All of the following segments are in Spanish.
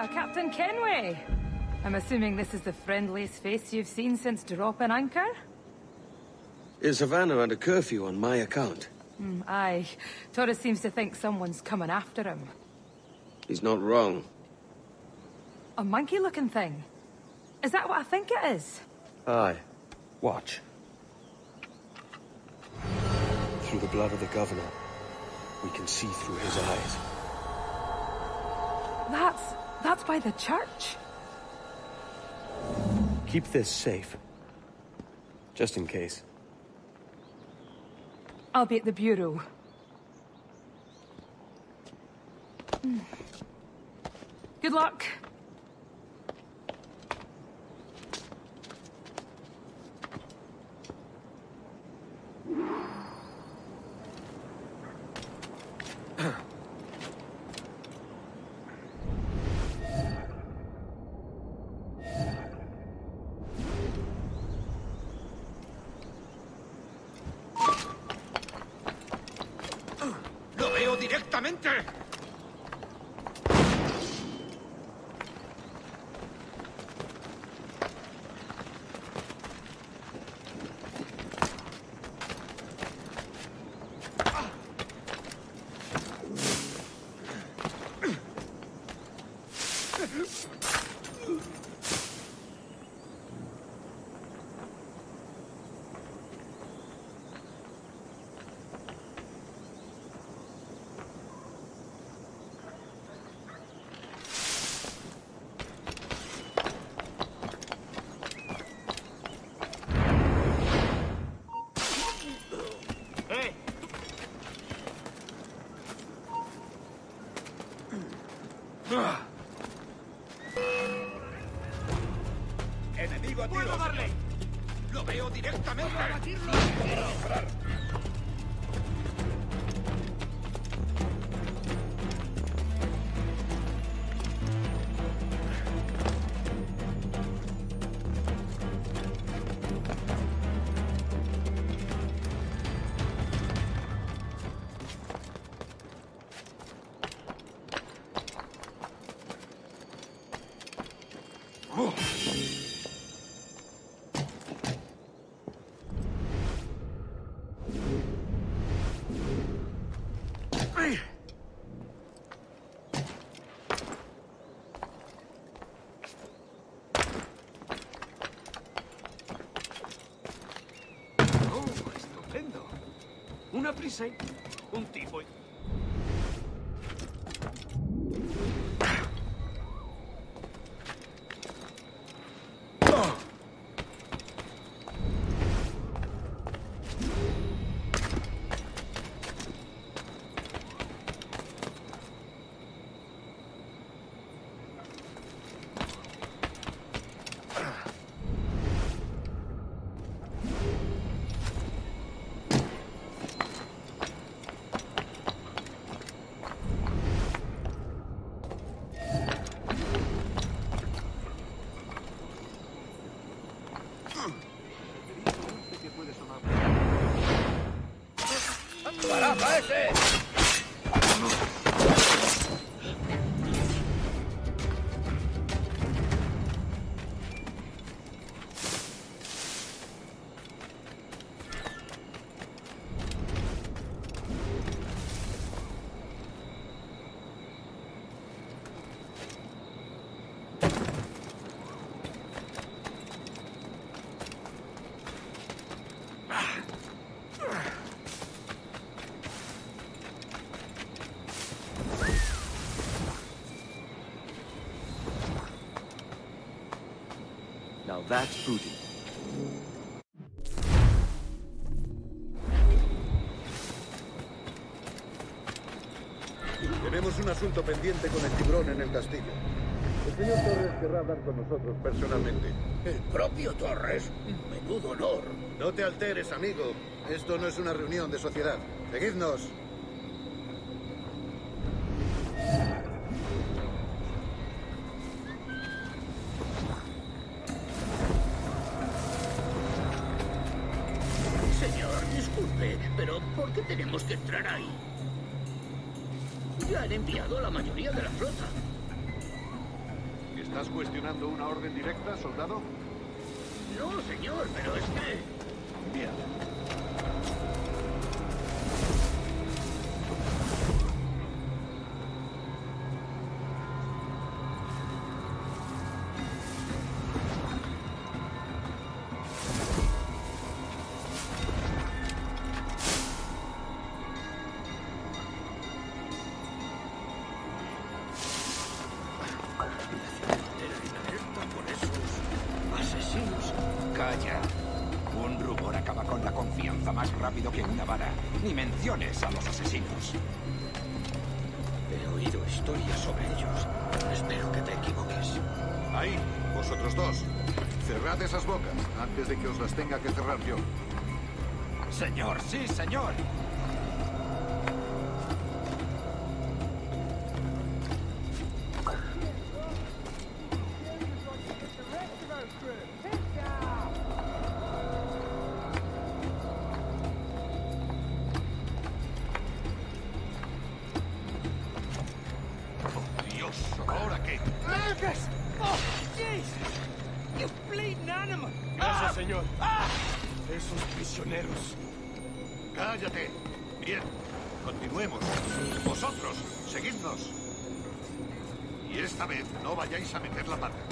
Captain Kenway. I'm assuming this is the friendliest face you've seen since dropping anchor? Is Havana under curfew on my account? Aye. Torres seems to think someone's coming after him. He's not wrong. A monkey-looking thing? Is that what I think it is? Aye. Watch. Through the blood of the governor, we can see through his eyes. That's by the church. Keep this safe. Just in case. I'll be at the bureau. Good luck. Directamente. Enemigo a tiro. ¡Puedo darle! ¡Lo veo directamente! Una prisa y un tipo. Now that's booty. Tenemos un asunto pendiente con el tiburón en el castillo. El señor Torres querrá hablar con nosotros personalmente. ¿El propio Torres? Menudo honor. No te alteres, amigo. Esto no es una reunión de sociedad. Seguidnos. Señor, disculpe, pero ¿por qué tenemos que entrar ahí? Ya han enviado a la mayoría de la flota. ¿Estás cuestionando una orden directa, soldado? No, señor, pero es que... Bien. Que una vara. Ni menciones a los asesinos. He oído historias sobre ellos. Espero que te equivoques. Ahí, vosotros dos. Cerrad esas bocas antes de que os las tenga que cerrar yo. Señor, sí, señor. Gracias, señor. Esos prisioneros. ¡Cállate! Bien, continuemos. Vosotros, seguidnos. Y esta vez no vayáis a meter la pata.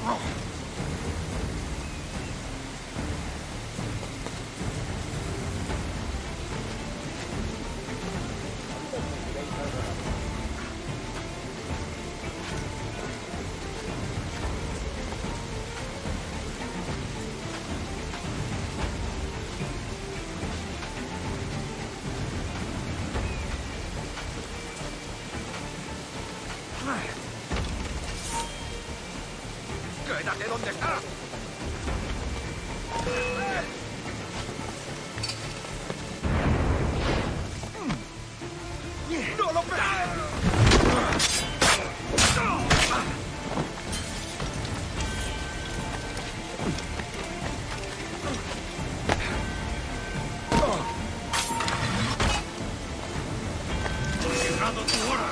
¡Quédate donde está! ¡No lo ¡Llegado tu hora!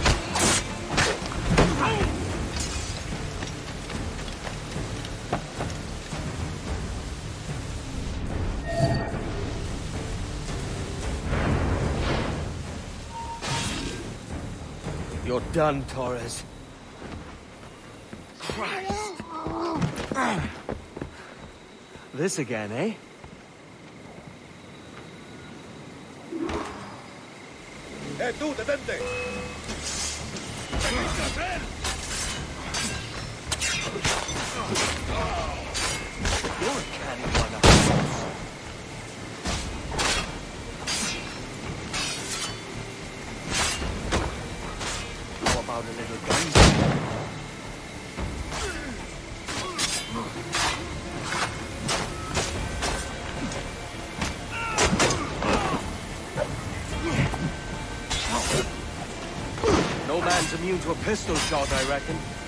You're done, Torres. Christ. This again, eh? tú, detente! ¿Qué quieres hacer? You're a canny one of us. How about a little guise? No man's immune to a pistol shot, I reckon.